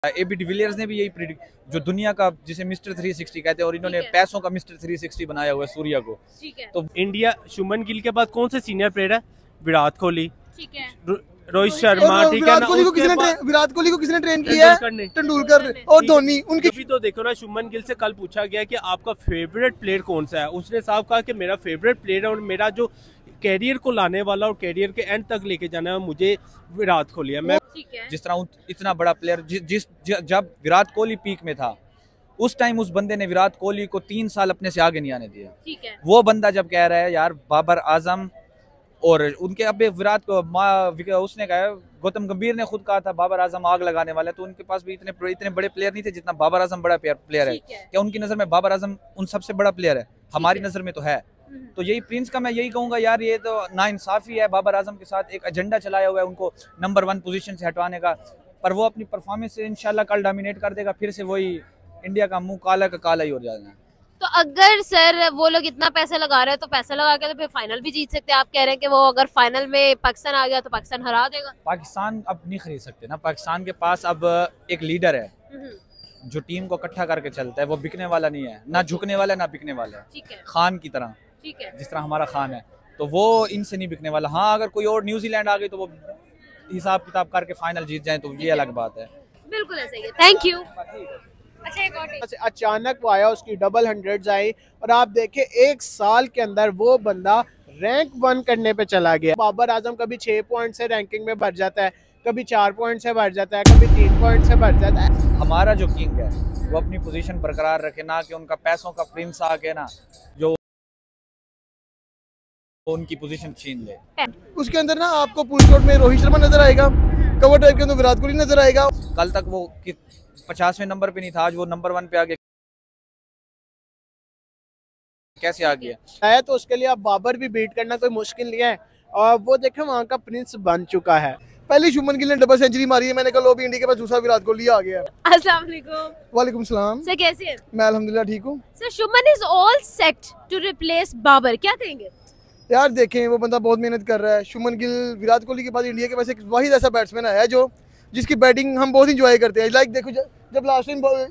AB de Villiers ने भी यही प्रिडिक्ट, जो दुनिया का जिसे मिस्टर 360 कहते हैं, और इन्होंने पैसों का मिस्टर 360 बनाया हुआ है सूर्या को। तो इंडिया शुभमन गिल के बाद कौन से सीनियर प्लेयर है? विराट कोहली, ठीक है, रोहित शर्मा, ठीक है ना। विराट कोहली को किसने ट्रेन किया है? तेंदुलकर और धोनी। उनकी भी तो देखो ना, शुभमन गिल से कल पूछा गया कि आपका फेवरेट प्लेयर कौन सा है, उसने साफ कहा कि मेरा फेवरेट प्लेयर है और मेरा जो कैरियर को लाने वाला और कैरियर के एंड तक लेके जाना है मुझे विराट कोहली है। मैं जिस तरह इतना बड़ा प्लेयर जब विराट कोहली पीक में था, उस टाइम उस बंदे ने विराट कोहली को 3 साल अपने से आगे नहीं आने दिया। ठीक है। वो बंदा जब कह रहा है यार बाबर आजम, और उनके अब विराट को उसने कहा, गौतम गंभीर ने खुद कहा था बाबर आजम आग लगाने वाला है, तो उनके पास भी इतने बड़े प्लेयर नहीं थे जितना बाबर आजम बड़ा प्लेयर है। क्या उनकी नजर में बाबर आजम उन सबसे बड़ा प्लेयर है? हमारी नजर में तो है। तो यही प्रिंस का मैं यही कहूंगा यार, ये तो नाइंसाफी है। बाबर आजम के साथ एक एजेंडा चलाया हुआ है उनको नंबर 1 पोजीशन से हटवाने का, पर वो अपनी परफॉर्मेंस से इंशाल्लाह कल डोमिनेट कर देगा, फिर से वही इंडिया का मुंह काला का काला ही हो जाना है। तो अगर सर वो लोग इतना पैसा लगा रहे हैं तो पैसा लगा के तो फिर फाइनल भी जीत सकते हैं। आप कह रहे हैं कि वो अगर फाइनल में पाकिस्तान आ गया तो पाकिस्तान हरा देगा। पाकिस्तान अब नहीं खरीद सकते ना, पाकिस्तान के पास अब एक लीडर है जो टीम को इकट्ठा करके चलता है, वो बिकने वाला नहीं है, ना झुकने वाला ना बिकने वाला है। ठीक है। खान की तरह, ठीक है, जिस तरह हमारा खान है, तो वो इनसे नहीं बिकने वाला। हाँ, अगर कोई और न्यूजीलैंड आ गई तो वो हिसाब किताब करके फाइनल जीत जाए तो ये अलग बात है। बिल्कुल ऐसा ही है। Thank you. अच्छा, एक और अचानक वो आया, उसकी डबल 100s आई और आप देखे 1 साल के अंदर वो बंदा रैंक 1 करने पे चला गया। बाबर आजम कभी 6 पॉइंट से रैंकिंग में बढ़ जाता है, कभी 4 पॉइंट से बढ़ जाता है, कभी 3 पॉइंट से बढ़ जाता है। हमारा जो किंग है वो अपनी पोजीशन बरकरार रखे, ना कि उनका पैसों का प्रिंस आके ना जो उनकी पोजीशन छीन ले। उसके अंदर ना आपको पुल शॉट में रोहित शर्मा नजर आएगा, कवर ड्राइव के अंदर विराट कोहली नजर आएगा। कल तक वो 50वें नंबर पे नहीं था, आज वो नंबर 1 पे आ गया। कैसे आ गया है? तो उसके लिए अब बाबर भी बीट करना कोई मुश्किल नहीं है, और वो देखे वहाँ का प्रिंस बन चुका है। पहली शुभमन गिल ने डबल सेंचुरी मारी है, मैंने कहा लो भी इंडिया के पास दूसरा विराट कोहली आ गया। अस्सलाम वालेकुम। वालेकुम सलाम। सर कैसे हैं? मैं अल्हम्दुलिल्लाह ठीक हूँ। Sir Shubman is all set to replace Babar, क्या कहेंगे? यार देखें, वो बंदा बहुत मेहनत कर रहा है। शुभमन गिल विराट कोहली के बाद इंडिया के पास एक वाहिद ऐसा बैट्समैन है जो जिसकी बैटिंग हम बहुत इंजॉय करते हैं। लाइक देखो, जब लास्ट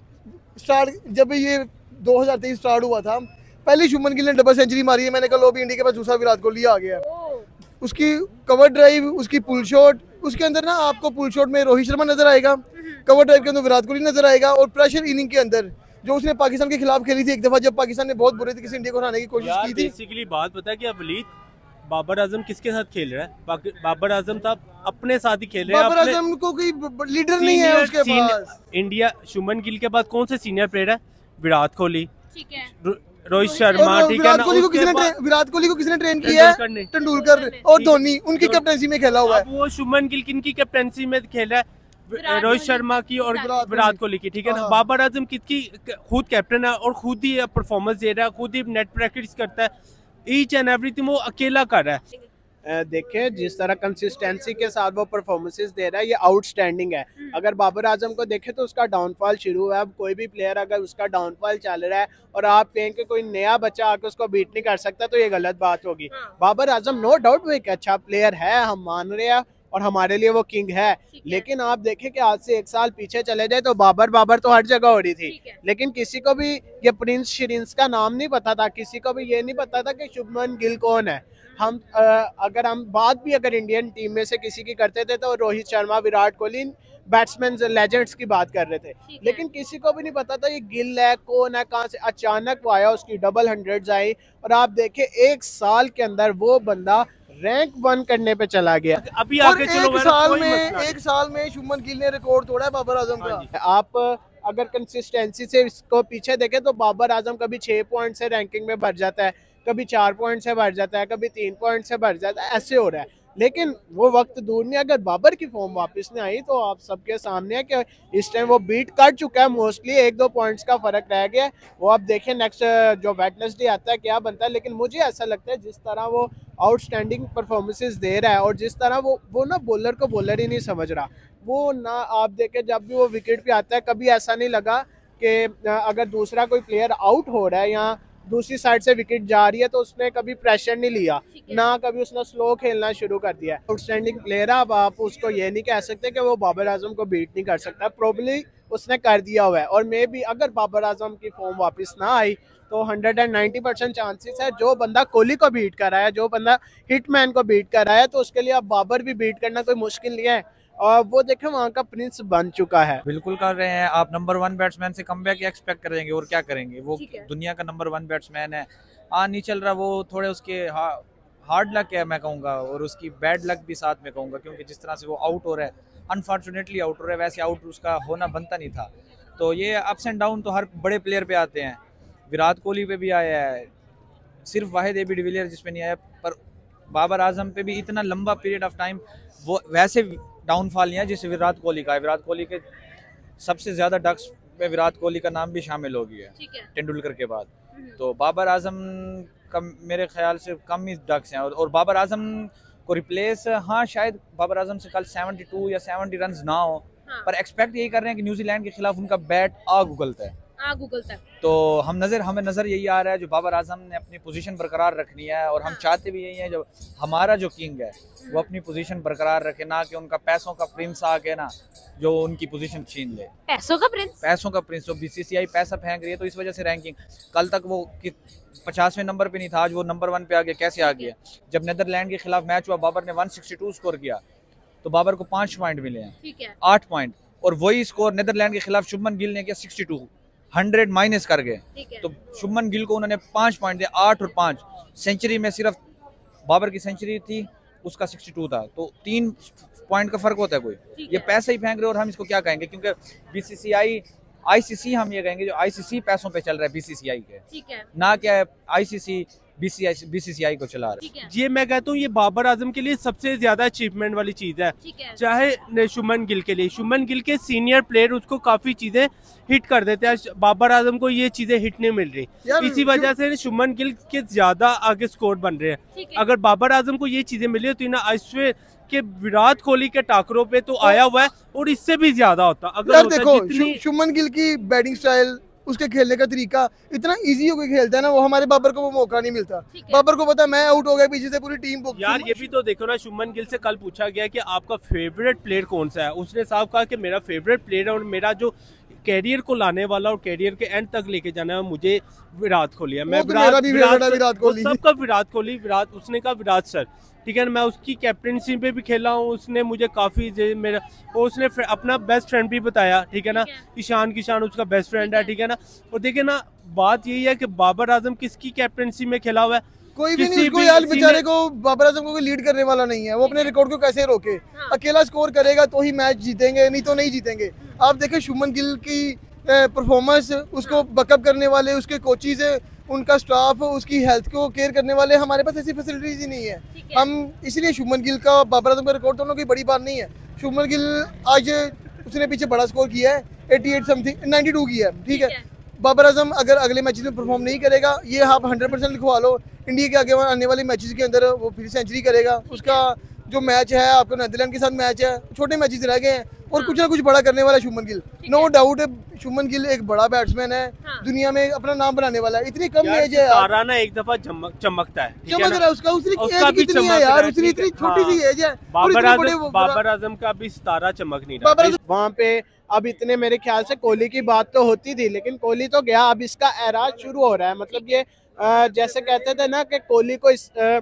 टाइम जब ये 2023 स्टार्ट हुआ था, पहली शुभमन गिल ने डबल सेंचुरी मारी है, मैंने कहा लो भी इंडिया के पास दूसरा विराट कोहली आ गया। उसकी कवर ड्राइव, उसकी पुल शॉट, उसके अंदर ना आपको पुल शॉट में रोहित शर्मा नजर आएगा, कवर ड्राइव के अंदर विराट कोहली नजर आएगा, और प्रेशर इनिंग के अंदर जो उसने पाकिस्तान के खिलाफ खेली थी एक दफा, जब पाकिस्तान ने बहुत बुरे तरीके से इंडिया को हराने की कोशिश की थी। बेसिकली बात पता है कि वलीद, बाबर आजम किसके साथ खेल रहा है? बाबर आजम तो अपने साथ ही खेल रहे हैं। बाबर आजम को कोई लीडर नहीं है उसके पास। इंडिया शुभमन गिल के बाद कौन से सीनियर प्लेयर है? विराट कोहली, ठीक है, रोहित शर्मा, ठीक है ना। विराट कोहली को किसने ट्रेन किया है? तेंदुलकर और धोनी। उनकी कैप्टनसी में खेला हुआ है। वो शुभमन गिल किनकी कैप्टनसी में खेला है? रोहित शर्मा की और विराट कोहली की, ठीक है ना। बाबर आजम किसकी खुद कैप्टन है और खुद ही परफॉर्मेंस दे रहा है, खुद ही नेट प्रैक्टिस करता है, ईच एंड एवरीथिंग वो अकेला कर रहा है। देखे जिस तरह कंसिस्टेंसी के साथ वो परफॉर्मेंसेस दे रहा है, ये आउटस्टैंडिंग है। अगर बाबर आजम को देखे तो उसका डाउनफॉल शुरू है। अब कोई भी प्लेयर अगर उसका डाउनफॉल चल रहा है और आप कहें कि कोई नया बच्चा आके उसको बीट नहीं कर सकता, तो ये गलत बात होगी। बाबर आजम नो डाउट वो एक अच्छा प्लेयर है, हम मान रहे हैं, और हमारे लिए वो किंग है। लेकिन आप देखें कि आज से 1 साल पीछे चले जाए तो बाबर तो हर जगह हो रही थी, लेकिन किसी को भी ये प्रिंस शिरीन्स का नाम नहीं पता था, किसी को भी ये नहीं पता था कि शुभमन गिल कौन है। अगर हम बात भी अगर इंडियन टीम में से किसी की करते थे तो रोहित शर्मा, विराट कोहली, बैट्समैन लेजेंड्स की बात कर रहे थे, लेकिन किसी को भी नहीं पता था ये गिल है, कौन है, कहाँ से। अचानक वो आया, उसकी डबल 100s आई और आप देखे 1 साल के अंदर वो बंदा रैंक 1 करने पे चला गया। अभी आगे चलो, एक साल में शुभमन गिल ने रिकॉर्ड तोड़ा है बाबर आजम का। आप अगर कंसिस्टेंसी से इसको पीछे देखें तो बाबर आजम कभी 6 पॉइंट से रैंकिंग में बढ़ जाता है, कभी 4 पॉइंट से बढ़ जाता है, कभी 3 पॉइंट से बढ़ जाता है, ऐसे हो रहा है। लेकिन वो वक्त दूर नहीं, अगर बाबर की फॉर्म वापस नहीं आई तो आप सबके सामने है कि इस टाइम वो बीट कर चुका है। मोस्टली 1-2 पॉइंट्स का फर्क रह गया है। वो आप देखें नेक्स्ट जो वेडनेसडे आता है क्या बनता है। लेकिन मुझे ऐसा लगता है जिस तरह वो आउटस्टैंडिंग परफॉर्मेंसेस दे रहा है और जिस तरह वो ना बॉलर को बॉलर ही नहीं समझ रहा। वो ना आप देखें जब भी वो विकेट पे आता है, कभी ऐसा नहीं लगा कि अगर दूसरा कोई प्लेयर आउट हो रहा है या दूसरी साइड से विकेट जा रही है तो उसने कभी प्रेशर नहीं लिया, ना कभी उसने स्लो खेलना शुरू कर दिया। आउटस्टैंडिंग प्लेयर है, अब आप उसको ये नहीं कह सकते कि वो बाबर आजम को बीट नहीं कर सकता। प्रोबेबली उसने कर दिया हुआ है। और मे भी अगर बाबर आजम की फॉर्म वापस ना आई तो 190% चांसेस है जो बंदा कोहली को बीट कर रहा है, जो बंदा हिटमैन को बीट कर रहा है, तो उसके लिए अब बाबर भी बीट करना कोई मुश्किल नहीं है। और वो देखें वहाँ का प्रिंस बन चुका है। बिल्कुल कर रहे हैं। आप नंबर 1 बैट्समैन से कमबैक एक्सपेक्ट करेंगे और क्या करेंगे, वो दुनिया का नंबर 1 बैट्समैन है, नहीं चल रहा, वो थोड़े उसके हार्ड लक है मैं कहूँगा, और उसकी बैड लक भी साथ में कहूँगा, क्योंकि जिस तरह से वो आउट हो रहा है, अनफॉर्चुनेटली आउट हो रहा है, वैसे आउट उसका होना बनता नहीं था। तो ये अप्स एंड डाउन तो हर बड़े प्लेयर पे आते हैं, विराट कोहली पे भी आया है, सिर्फ वाहिद एबी डिविलियर जिस पे नहीं आया, पर बाबर आजम पे भी इतना लंबा पीरियड ऑफ टाइम वो वैसे डाउनफॉल नहीं है जिससे विराट कोहली का है। विराट कोहली के सबसे ज़्यादा डक्स में विराट कोहली का नाम भी शामिल हो गया है तेंदुलकर के बाद। तो बाबर आजम का मेरे ख्याल से कम ही डक्स हैं, और बाबर आजम को रिप्लेस, हाँ शायद बाबर आजम से कल 72 या 70 रन ना हो, पर एक्सपेक्ट यही कर रहे हैं कि न्यूजीलैंड के खिलाफ उनका बैट आग उगलता है। तो हमें नज़र यही आ रहा है जो बाबर आजम ने अपनी पोजीशन बरकरार रखनी है, और हम चाहते भी यही है जो हमारा जो किंग है वो अपनी पोजीशन बरकरार रखे, ना कि उनका पैसों का प्रिंस आके ना जो उनकी पोजीशन छीन ले। पैसों का प्रिंस तो बीसीसीआई पैसा फेंक रही है, तो इस वजह से रैंकिंग कल तक वो 50वें नंबर पे नहीं था, आज वो नंबर 1 पे आ गया। कैसे आ गया? जब नीदरलैंड के खिलाफ मैच हुआ बाबर ने 162 स्कोर किया, तो बाबर को 5 पॉइंट मिले हैं, 8 पॉइंट, और वही स्कोर नीदरलैंड के खिलाफ शुभमन गिल ने किया 62, 100 माइनस कर गए, तो शुभमन गिल को उन्होंने 5 पॉइंट दिए, 8 और 5 सेंचुरी में, सिर्फ बाबर की सेंचुरी थी, उसका 62 था, तो 3 पॉइंट का फर्क होता है कोई। ये पैसे ही फेंक रहे, और हम इसको क्या कहेंगे, क्योंकि बीसीसीआई आईसीसी हम ये कहेंगे जो आईसीसी पैसों पे चल रहा है बीसीसीआई के, ना क्या आईसीसी बीसीसीआई को चला रहा है। ये मैं कहता हूँ ये बाबर आजम के लिए सबसे ज्यादा अचीवमेंट वाली चीज है, चाहे शुभमन गिल के लिए। शुभमन गिल के सीनियर प्लेयर उसको काफी चीजें हिट कर देते हैं, बाबर आजम को ये चीजें हिट नहीं मिल रही, इसी वजह से शुभमन गिल के ज्यादा आगे स्कोर बन रहे हैं। अगर बाबर आजम को ये चीजें मिली होती ना, आई के विराट कोहली के टाकरों पे तो आया हुआ है, और इससे भी ज्यादा होता। अगर देखो शुभमन गिल की बैटिंग स्टाइल, उसके खेलने का तरीका इतना इजी होकर खेलता है ना, वो हमारे बाबर को वो मौका नहीं मिलता। बाबर को पता है मैं आउट हो गया, पीछे से पूरी टीम को। यार ये भी तो देखो ना, शुभमन गिल से कल पूछा गया कि आपका फेवरेट प्लेयर कौन सा है, उसने साफ कहा कि मेरा फेवरेट प्लेयर है और मेरा जो कैरियर को लाने वाला और कैरियर के एंड तक लेके जाना है मुझे विराट कोहली है। मैं विराट कोहली, सबका विराट कोहली, विराट, उसने कहा विराट सर, ठीक है ना, मैं उसकी कैप्टनसी पे भी खेला हूँ, उसने मुझे काफ़ी मेरा, उसने अपना बेस्ट फ्रेंड भी बताया, ठीक है ना, ईशान किशान उसका बेस्ट फ्रेंड है, ठीक है ना। और देखिए ना, बात यही है कि बाबर आजम किसकी कैप्टनसी में खेला हुआ है, कोई भी नहीं, उसको यार बेचारे को, बाबर आजम को कोई लीड करने वाला नहीं है, वो अपने रिकॉर्ड को कैसे रोके। अकेला स्कोर करेगा तो ही मैच जीतेंगे, नहीं तो नहीं जीतेंगे। आप देखें शुभमन गिल की परफॉर्मेंस, उसको बकअप करने वाले उसके कोचेज है, उनका स्टाफ, उसकी हेल्थ को केयर करने वाले, हमारे पास ऐसी फैसिलिटीज ही नहीं है। हम इसलिए शुभमन गिल का बाबर आजम का रिकॉर्ड दोनों की बड़ी बात नहीं है। शुभमन गिल आज उसने पीछे बड़ा स्कोर किया है, 88 समथिंग 92 किया है, ठीक है। बाबर आजम अगर अगले मैचेस में परफॉर्म नहीं करेगा, ये आप 100% लिखवा लो, इंडिया के आगे आने वाले मैचेस के अंदर वो फिर सेंचुरी करेगा। उसका जो मैच है आपको नीदरलैंड के साथ मैच है, छोटे मैचेस रह गए हैं, और कुछ ना कुछ बड़ा करने वाला है शुभमन गिल, नो डाउट है। शुभमन गिल एक बड़ा बैट्समैन है, दुनिया में अपना नाम बनाने वाला है। इतनी कम एज है यार, ना एक दफा चमकता है, चमक रहा है उसका, उसकी एज कितनी है यार, उसकी इतनी छोटी सी एज है। बाबर आजम का भी सितारा चमक नहीं रहा वहाँ पे। अब इतने मेरे ख्याल से कोहली की बात तो होती थी, लेकिन कोहली तो गया, अब इसका एराज शुरू हो रहा है। मतलब ये जैसे कहते थे ना कि कोहली को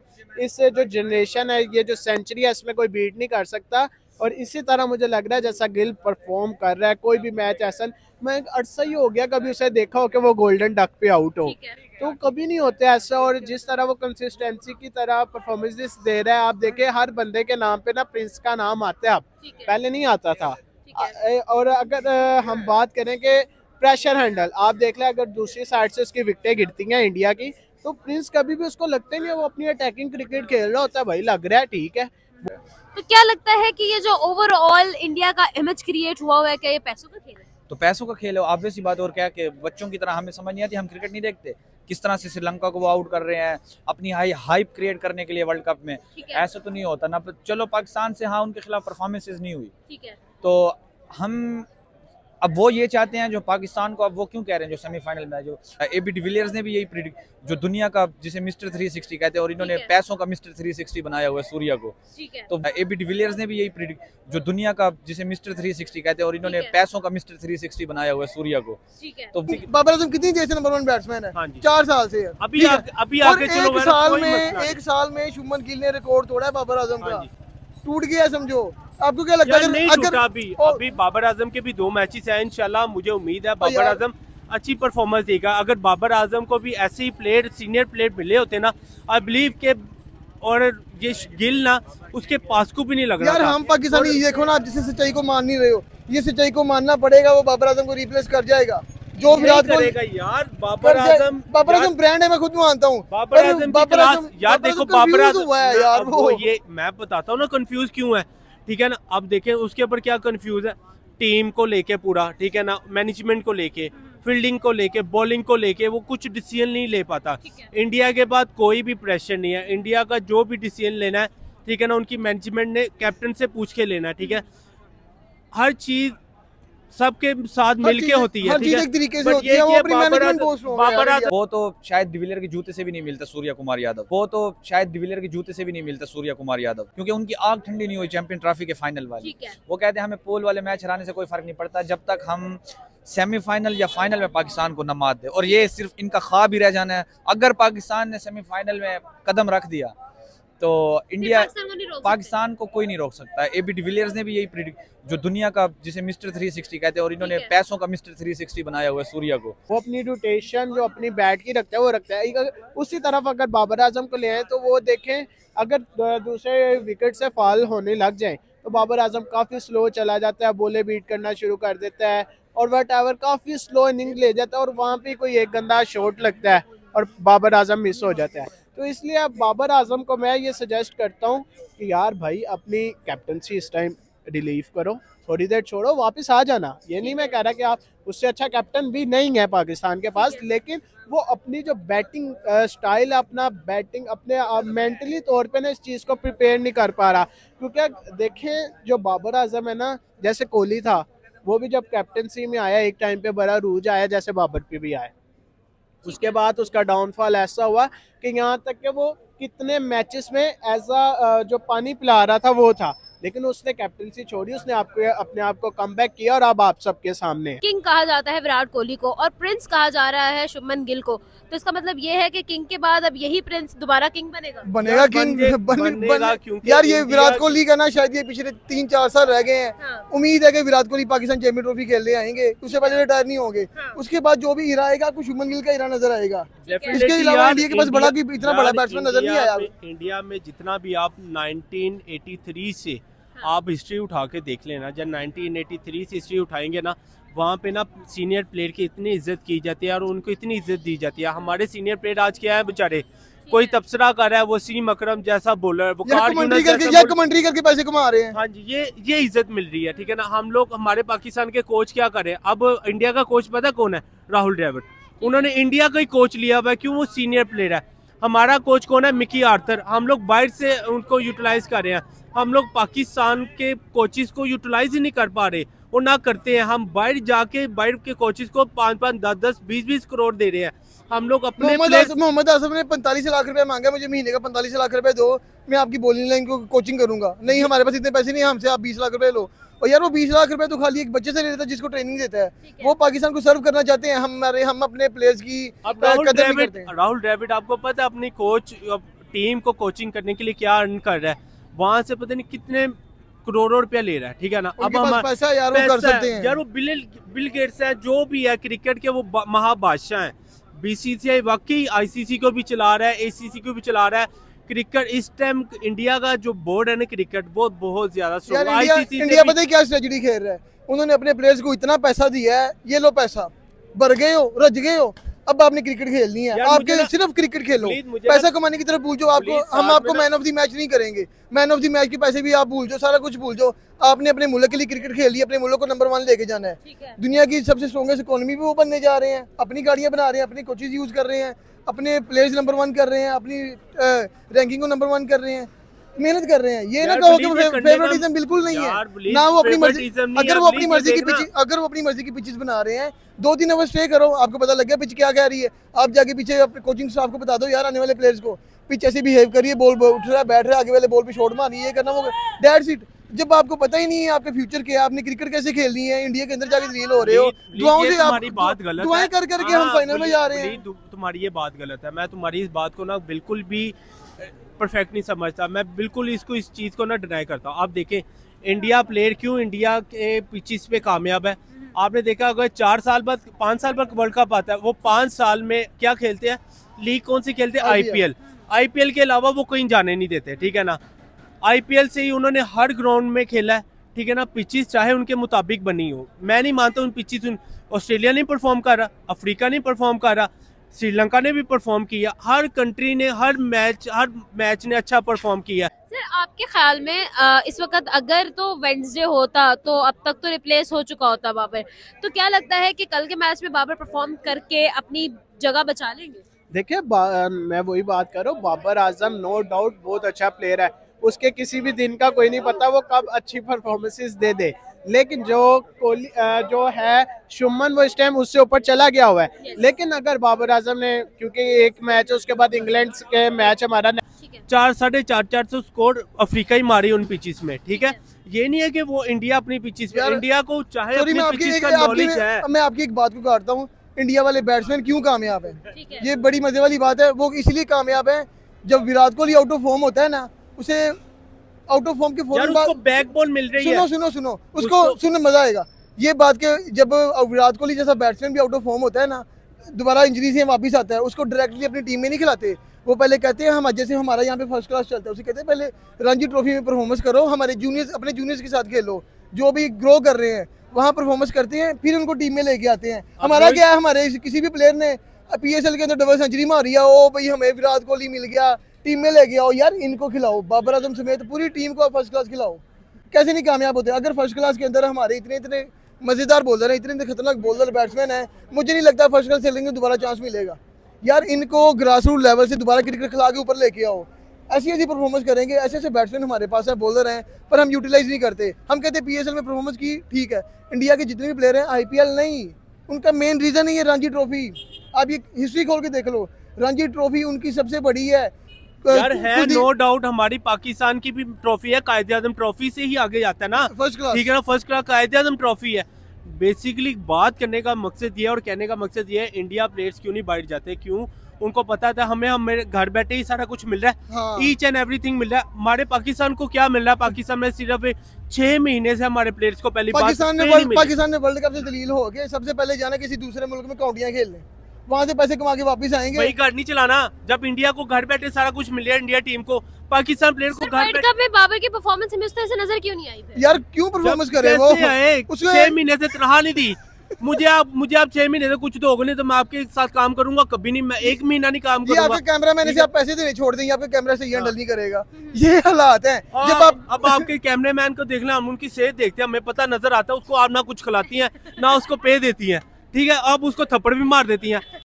इस जो जनरेशन है, ये जो सेंचुरी है, इसमें कोई बीट नहीं कर सकता। और इसी तरह मुझे लग रहा है जैसा गिल परफॉर्म कर रहा है, कोई भी मैच ऐसा, मैं अरसा ही हो गया कभी उसे देखा हो कि वो गोल्डन डक पे आउट हो, तो कभी नहीं होते ऐसा। और जिस तरह वो कंसिस्टेंसी की तरह परफॉर्मेंसेस दे रहा है, आप देखें हर बंदे के नाम पे ना प्रिंस का नाम आता है, अब पहले नहीं आता था। और अगर हम बात करें कि प्रेशर हैंडल, आप देख लें, अगर दूसरी साइड से उसकी विकेटें गिरती हैं इंडिया की, तो प्रिंस कभी भी उसको लगता ही नहीं है वो अपनी अटैकिंग क्रिकेट खेल रहा होता है। भाई लग रहा है ठीक है। तो क्या लगता है कि ये जो ओवरऑल इंडिया का इमेज क्रिएट हुआ है, क्या ये पैसों का खेल है? तो पैसों का खेल है, ऑब्वियस सी बात। और क्या कि बच्चों की तरह हमें समझ नहीं आती, हम क्रिकेट नहीं देखते, किस तरह से श्रीलंका को वो आउट कर रहे हैं अपनी हाइप क्रिएट करने के लिए वर्ल्ड कप में। ऐसा तो नहीं होता ना। चलो पाकिस्तान से हाँ उनके खिलाफ परफॉर्मेंसेज नहीं हुई, ठीक है, तो हम अब वो ये चाहते हैं जो पाकिस्तान को, अब वो क्यों कह रहे हैं जो सेमीफाइनल में जो एबी डिविलियर्स ने भी यही प्रिडिक्ट, जो दुनिया का जिसे मिस्टर 360 कहते हैं, और इन्होंने पैसों का मिस्टर 360 बनाया हुआ है सूर्या को। तो एबी डिविलियर्स ने भी यही प्रिडिक्ट, जो दुनिया का जिसे मिस्टर 360 कहते हैं, और इन्होंने पैसों का मिस्टर 360 बनाया हुआ है सूर्या को। तो बाबर आजम कितनी देर से नंबर 1 बैट्समैन है? हाँ जी। 4 साल से है। अभी आगे चलो, एक साल में शुभमन गिल ने रिकॉर्ड तोड़ा है बाबर आजम का, टूट गया समझो। आपको क्या लगता है? नहीं टूटा अभी बाबर आजम के भी 2 मैचेस हैं, इंशाल्लाह मुझे उम्मीद है बाबर आजम अच्छी परफॉर्मेंस देगा। अगर बाबर आजम को भी ऐसे ही प्लेयर, सीनियर प्लेयर मिले होते ना, आई बिलीव के, और ये गिल ना उसके पास को भी नहीं लग रहा यार। हम पाकिस्तानी देखो ना, आप जिसे सच्चाई को मान नहीं रहे हो, ये सच्चाई को मानना पड़ेगा। वो बाबर आजम को रिप्लेस कर जाएगा जो विराट कोहली यार। बाबर आजम ब्रांड है, मैं खुद मानता हूँ। बाबर आजम यार देखो, बाबर आजम यार वो ये मैं बताता हूँ ना कंफ्यूज क्यों है, ठीक है ना। अब देखें उसके ऊपर क्या कंफ्यूज है, टीम को लेके पूरा, ठीक है ना, मैनेजमेंट को लेके, फील्डिंग को लेके, बॉलिंग को लेके, वो कुछ डिसीजन नहीं ले पाता। इंडिया के बाद कोई भी प्रेशर नहीं है, इंडिया का जो भी डिसीजन लेना है, ठीक है ना, उनकी मैनेजमेंट ने कैप्टन से पूछ के लेना है, ठीक है। हर चीज सबके साथ मिलके होती है, ठीक है। तरीके से होती है, वो अपनी मैनेजमेंट बाबर आजम वो तो शायद डिविलियर के जूते से भी नहीं मिलता सूर्या कुमार यादव, वो तो शायद डिविलियर के जूते से भी नहीं मिलता सूर्या कुमार यादव, क्योंकि उनकी आग ठंडी नहीं हुई चैंपियन ट्रॉफी के फाइनल वाली। वो कहते हैं हमें पोल वाले मैच हराने से कोई फर्क नहीं पड़ता जब तक हम सेमीफाइनल या फाइनल में पाकिस्तान को न मात दे, और ये सिर्फ इनका ख्वाब ही रह जाना है। अगर पाकिस्तान ने सेमीफाइनल में कदम रख दिया तो इंडिया, पाकिस्तान को कोई नहीं रोक सकता है। एबी डिविलियर्स ने भी यही प्रिडिक्ट, जो दुनिया का जिसे मिस्टर 360 कहते हैं, और इन्होंने पैसों का मिस्टर 360 बनाया हुआ है सूर्या को। वो अपनी रोटेशन जो अपनी बैट की रखता है वो रखता है। उसी तरफ अगर बाबर आजम को ले आए तो वो देखें, अगर दूसरे विकेट से फॉल होने लग जाए तो बाबर आजम काफ़ी स्लो चला जाता है, बोले बीट करना शुरू कर देता है, और वट एवर काफ़ी स्लो इनिंग ले जाता है, और वहाँ पे कोई एक गंदा शॉट लगता है और बाबर आजम मिस हो जाता है। तो इसलिए अब बाबर आजम को मैं ये सजेस्ट करता हूँ कि यार भाई अपनी कैप्टनसी इस टाइम रिलीव करो, थोड़ी देर छोड़ो, वापस आ जाना। ये नहीं मैं कह रहा कि आप उससे अच्छा कैप्टन भी नहीं है पाकिस्तान के पास, लेकिन वो अपनी जो बैटिंग स्टाइल, अपना बैटिंग अपने मेंटली तौर पे ना इस चीज़ को प्रिपेयर नहीं कर पा रहा। क्योंकि देखें जो बाबर आजम है ना, जैसे कोहली था, वो भी जब कैप्टनसी में आया एक टाइम पे बड़ा रूज आया, जैसे बाबर पे भी आया। उसके बाद उसका डाउनफॉल ऐसा हुआ कि यहाँ तक कि वो कितने मैचेस में ऐसा जो पानी पिला रहा था वो था, लेकिन उसने कैप्टनसी छोड़ी, उसने अपने आप को कमबैक किया, और अब आप सबके सामने किंग कहा जाता है विराट कोहली को, और प्रिंस कहा जा रहा है शुभमन गिल को। तो इसका मतलब ये है कि किंग के बाद अब यही प्रिंस दोबारा किंग बनेगा किंग बनेगा। यार ये विराट कोहली का ना शायद ये पिछले 3-4 साल रह गए हैं। हाँ। उम्मीद है कि विराट कोहली पाकिस्तान चैंपियन ट्रॉफी खेलने आएंगे, उससे पहले रिटायर नहीं होंगे। हाँ। उसके बाद जो भी हीरा आएगा आपको शुभमन गिल का हीरा नजर आएगा। इसके अलावा इंडिया के पास बड़ा इतना बड़ा बैट्समैन नजर नहीं आया। इंडिया में जितना भी आप 1983 से आप हिस्ट्री उठा के देख लेना, जब 1983 से हिस्ट्री उठाएंगे ना, वहाँ पे ना सीनियर प्लेयर की इतनी इज्जत की जाती है और उनको इतनी इज्जत दी जाती है। हमारे सीनियर प्लेयर आज क्या है बेचारे, कोई तबसरा कर रहा है, वसीम अकरम जैसा बॉलर, कमेंट्री करके पैसे कमा रहे हैं। हाँ जी, ये इज्जत मिल रही है, ठीक है ना। हम लोग, हमारे पाकिस्तान के कोच क्या कर रहे हैं, अब इंडिया का कोच पता कौन है? राहुल द्रविड़। उन्होंने इंडिया का ही कोच लिया हुआ है, क्यों? वो सीनियर प्लेयर है। हमारा कोच कौन है? Mickey Arthur. हम लोग बाहर से उनको यूटिलाइज कर रहे हैं, हम लोग पाकिस्तान के कोचेस को यूटिलाइज ही नहीं कर पा रहे, वो ना करते हैं। हम बाहर जाके बाहर के कोचेस को 5-5, 10-10, 20-20 करोड़ दे रहे हैं। हम लोग अपने मोहम्मद आसिफ ने 45 लाख रुपए मांगा, मुझे महीने का 45 लाख रुपए दो, मैं आपकी बॉलिंग लाइन को कोचिंग करूंगा। नहीं, हमारे पास इतने पैसे नहीं, हमसे आप 20 लाख रुपए लो। और यार वो 20 लाख रुपए तो खाली एक बच्चे से ले लेता है जिसको ट्रेनिंग देता है। वो पाकिस्तान को सर्व करना चाहते हैं, हम अपने प्लेयर्स की कदर नहीं करते। राहुल द्रविड़ आपको पता है अपनी कोच टीम को कोचिंग करने के लिए क्या अर्न कर रहा है? वहां से पता नहीं कितने करोड़ों रुपया ले रहा है, ठीक है ना। अब हम पैसा यार वो कर सकते हैं। यार वो बिल गेट्स है, जो भी है क्रिकेट के वो महाबादशाह हैं। बीसीसीआई वाकई आईसीसी को भी चला रहा है, एसीसी को भी चला रहा है। क्रिकेट इस टाइम इंडिया का जो बोर्ड है ना क्रिकेट, वो बहुत ज्यादा स्ट्रांग है। इंडिया पता है क्या स्ट्रेटजी खेल रहा है? उन्होंने अपने प्लेयर्स को इतना पैसा दिया है, ये लो पैसा, भर गए हो, रज गए हो, अब आपने क्रिकेट खेलनी है, आपके सिर्फ क्रिकेट खेलो, पैसा कमाने की तरफ भूल जाओ। हम आपको मैन ऑफ द मैच नहीं करेंगे, मैन ऑफ द मैच के पैसे भी आप भूल जाओ, सारा कुछ भूल जाओ। आपने अपने मुल्क के लिए क्रिकेट खेली, अपने मुल्क को नंबर 1 लेके जाना है। दुनिया की सबसे स्ट्रॉन्गेस्ट इकोनॉमी भी वो बनने जा रहे हैं, अपनी गाड़ियां बना रहे हैं, अपने कोचेज यूज कर रहे हैं, अपने प्लेयर्स नंबर 1 कर रहे हैं, अपनी रैंकिंग को नंबर 1 कर रहे हैं। मेहनत कर रहे हैं। ये ना यार कहो कि believe करने का- फेवरेटिज्म बिल्कुल नहीं यार है believe ना, वो अपनी मर्जी, favoritism नहीं अगर है, वो अपनी believe मर्जी की देखना। पिच, अगर वो अपनी मर्जी की पिचेस बना रहे हैं, 2-3 ओवर स्टे करो, आपको पता लग गया पिच क्या कह रही है। आप जाके पीछे कोचिंग स्टाफ को बता दो यार, आने वाले प्लेयर्स को पिच ऐसे बिहेव करिए, बॉल उठ रहा है, बैठ रहा है, आगे वाले बॉल पे शॉट मारनी है, करना, वो दैट्स इट। जब आपको पता ही नहीं है आपके फ्यूचर क्या है, आपने क्रिकेट कैसे खेलनी है, इंडिया के अंदर जाके रील हो रहे हो, दुआओं से आप तुम्हारी बात गलत दुआएं है। कर करके हम हाँ, फाइनल में जा रहे हैं। तुम्हारी ये बात गलत है। मैं तुम्हारी इस बात को ना बिल्कुल भी परफेक्ट नहीं समझता। मैं बिल्कुल इस चीज़ को ना डिनाई करता हूँ। आप देखें इंडिया प्लेयर क्यों इंडिया के पिचिस पे कामयाब है। आपने देखा अगर 4 साल बाद 5 साल बाद वर्ल्ड कप आता है, वो 5 साल में क्या खेलते हैं, लीग कौन सी खेलते हैं, IPL। IPL के अलावा वो कहीं जाने नहीं देते, ठीक है ना। IPL से ही उन्होंने हर ग्राउंड में खेला है, ठीक है ना। पिचेस चाहे उनके मुताबिक बनी हो, मैं नहीं मानता उन पिचेस, ऑस्ट्रेलिया नहीं परफॉर्म कर रहा, अफ्रीका नहीं परफॉर्म कर रहा, श्रीलंका ने भी परफॉर्म किया, हर कंट्री ने हर मैच ने अच्छा परफॉर्म किया। सर आपके ख्याल में इस वक्त अगर तो वेडनेसडे होता तो अब तक तो रिप्लेस हो चुका होता बाबर, तो क्या लगता है कि कल के मैच में बाबर परफॉर्म करके अपनी जगह बचा लेंगे? देखिए मैं वही बात कर रहा हूँ, बाबर आजम नो डाउट बहुत अच्छा प्लेयर है, उसके किसी भी दिन का कोई नहीं पता वो कब अच्छी परफॉर्मेंसेस दे दे। लेकिन जो कोहली जो है शुमन, वो इस टाइम उससे ऊपर चला गया हुआ है। लेकिन अगर बाबर आजम ने, क्योंकि एक मैच है उसके बाद इंग्लैंड के मैच हमारा 400-450 स्कोर अफ्रीका ही मारी उन पिचेस में, ठीक है। ये नहीं है कि वो इंडिया अपनी पिचेस पे, इंडिया को चाहे अपनी पिचेस का नॉलेज है। मैं आपकी एक बात को काटता हूँ, इंडिया वाले बैट्समैन क्यों कामयाब है, ये बड़ी मजे वाली बात है। वो इसलिए कामयाब है, जब Virat Kohli out of form होता है ना, उसे आउट ऑफ फॉर्म के फौरन बाद बैक बॉल मिल रही है। सुनो उसको सुनने मजा आएगा। ये बात के जब विराट कोहली जैसा बैट्समैन भी आउट ऑफ फॉर्म होता है ना, दोबारा इंजरी से वापस आता है, उसको डायरेक्टली अपनी टीम में नहीं खिलाते। वो पहले कहते हैं, हम जैसे हमारा यहाँ पे फर्स्ट क्लास चलता है, उसे कहते हैं पहले रणजी ट्रॉफी में परफॉर्मेंस करो, हमारे जूनियर्स अपने जूनियर्स के साथ खेलो, जो भी ग्रो कर रहे हैं वहाँ परफॉर्मेंस करते हैं, फिर उनको टीम में लेके आते हैं। हमारा क्या है, हमारे किसी भी प्लेयर ने PSL के अंदर डबल सेंचुरी मारी है, ओ भाई हमें विराट कोहली मिल गया, टीम में लेके आओ। यार इनको खिलाओ, बाबर आजम समेत पूरी टीम को फर्स्ट क्लास खिलाओ। कैसे नहीं कामयाब होते? अगर फर्स्ट क्लास के अंदर हमारे इतने मजेदार बॉलर हैं, इतने खतरनाक बॉलर बैट्समैन हैं, मुझे नहीं लगता फर्स्ट क्लास खेलेंगे दोबारा चांस मिलेगा। यार इनको ग्रास रूट लेवल से दोबारा क्रिकेट खिला के ऊपर लेके आओ, ऐसी परफॉर्मेंस करेंगे। ऐसे बैट्समैन हमारे पास है, बॉलर हैं, पर हम यूटिलाइज नहीं करते। हम कहते हैं PSL में परफॉर्मेंस की, ठीक है। इंडिया के जितने भी प्लेयर हैं IPL नहीं, उनका मेन रीजन नहीं है रणजी ट्रॉफी। आप ये हिस्ट्री खोल के देख लो, रणजी ट्रॉफी उनकी सबसे बड़ी है। यार है नो डाउट, हमारी पाकिस्तान की भी ट्रॉफी है, कायदे आजम ट्रॉफी से ही आगे जाता है ना, फर्स्ट क्लास, ठीक है ना। फर्स्ट क्लास कायदे आजम ट्रॉफी है। बेसिकली बात करने का मकसद ये है और कहने का मकसद ये है, इंडिया प्लेयर्स क्यों नहीं बाहर जाते, क्यों? उनको पता था हमें घर बैठे ही सारा कुछ मिल रहा है, ईच एंड एवरीथिंग मिल रहा है। हमारे पाकिस्तान को क्या मिल रहा है? पाकिस्तान में सिर्फ 6 महीने से हमारे प्लेयर्स को पहली पाकिस्तान ने वर्ल्ड कप से दलील हो गए, सबसे पहले जाना किसी दूसरे मुल्क में काउंटियां खेलने, वहां से पैसे कमा के वापस आएंगे। भाई घर नहीं चलाना, जब इंडिया को घर बैठे सारा कुछ मिल रहा है, इंडिया टीम को, पाकिस्तान प्लेयर को घर वर्ल्ड कप में बाबर की परफॉर्मेंस हमें उस तरह से नजर क्यों नहीं आई? यार क्यों परफॉर्मेंस करे वो? 6 महीने से तनख्वाह नहीं दी मुझे आप 6 महीने से कुछ तो होगा नहीं, तो मैं आपके साथ काम करूंगा कभी नहीं, मैं 1 महीना नहीं काम करूंगा। आपके कैमरामैन से आप पैसे देने छोड़ देंगे, आपके कैमरा से हैंडल नहीं करेगा, ये हालात हैं। जब आप अब आपके कैमरामैन को देखना, हम उनकी सेहत देखते हैं, हमें पता नजर आता है, उसको आप ना कुछ खिलाती हैं ना उसको पे देती हैं, ठीक है। अब उसको थप्पड़ भी मार देती हैं,